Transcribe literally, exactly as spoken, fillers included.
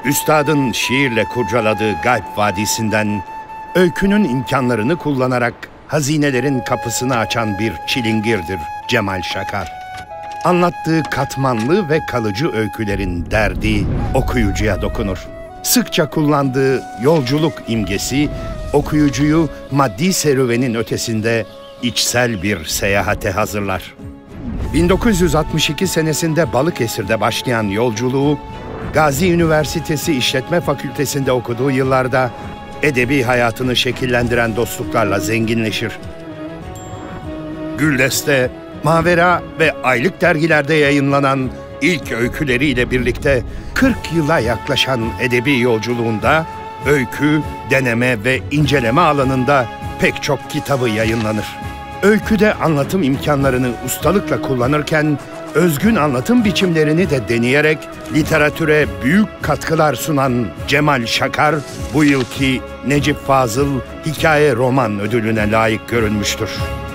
Üstadın şiirle kurcaladığı Gayb Vadisi'nden, öykünün imkanlarını kullanarak hazinelerin kapısını açan bir çilingirdir Cemal Şakar. Anlattığı katmanlı ve kalıcı öykülerin derdi okuyucuya dokunur. Sıkça kullandığı yolculuk imgesi, okuyucuyu maddi serüvenin ötesinde içsel bir seyahate hazırlar. bin dokuz yüz altmış iki senesinde Balıkesir'de başlayan yolculuğu, Gazi Üniversitesi İşletme Fakültesi'nde okuduğu yıllarda edebi hayatını şekillendiren dostluklarla zenginleşir. Güldeste, Mavera ve Aylık dergilerde yayınlanan ilk öyküleriyle birlikte kırk yıla yaklaşan edebi yolculuğunda öykü, deneme ve inceleme alanında pek çok kitabı yayınlanır. Öyküde anlatım imkanlarını ustalıkla kullanırken, özgün anlatım biçimlerini de deneyerek literatüre büyük katkılar sunan Cemal Şakar, bu yılki Necip Fazıl Hikaye Roman Ödülü'ne layık görülmüştür.